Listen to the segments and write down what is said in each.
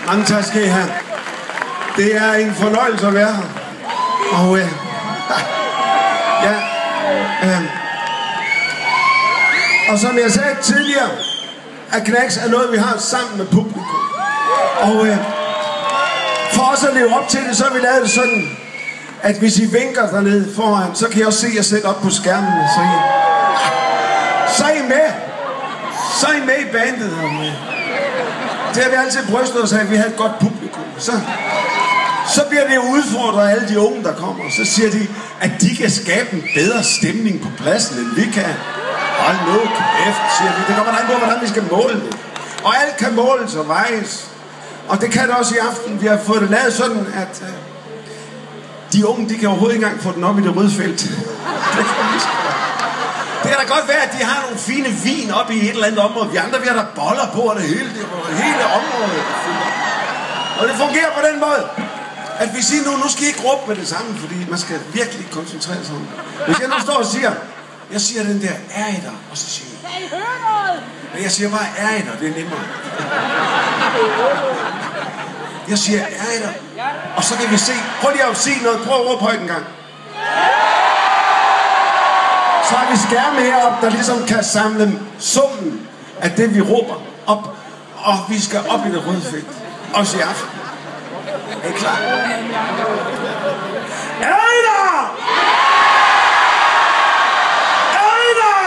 Mange tak skal I have. Det er en fornøjelse at være her. Og og som jeg sagde tidligere, at Knacks er noget, vi har sammen med publikum. Og for os at leve op til det, så har vi lavet det sådan, at hvis I vinker dernede foran, så kan I også se jer selv op på skærmen. Så er I med. Så er I med i bandet. Det har vi altid brystet os af, at vi har et godt publikum. Så bliver det udfordret af alle de unge, der kommer. Så siger de, at de kan skabe en bedre stemning på pladsen, end vi kan. Hold nu kæft, siger vi. Det kommer an på, hvordan vi skal måle det. Og alt kan måles og vejes. Og det kan det også i aften. Vi har fået det lavet sådan, at de unge, de kan overhovedet ikke engang få den op i det røde felt. Det kan da godt være, at de har nogle fine vin op i et eller andet område. Vi andre, vi har der boller på, og det hele området. Og det fungerer på den måde, at hvis I nu skal I ikke råbe med det samme, fordi man skal virkelig koncentrere sig om det. Hvis jeg nu står og siger, jeg siger den der, er I der? Og så siger I, kan I høre noget? Men jeg siger bare, er I der? Det er nemmere. Jeg siger, er I der? Og så kan vi se, prøv lige at sige noget, prøv at råbe højt en gang. Så har vi skærme heroppe, der ligesom kan samle summen af det, vi råber op. Og vi skal op i det røde felt. Også i aften. Er I klar? Er I der? Er I der?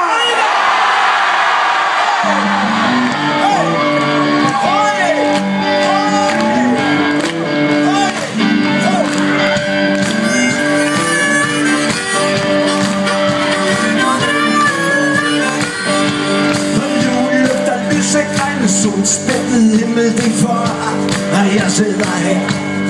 Solspændet himmel, det for, at jeg sidder her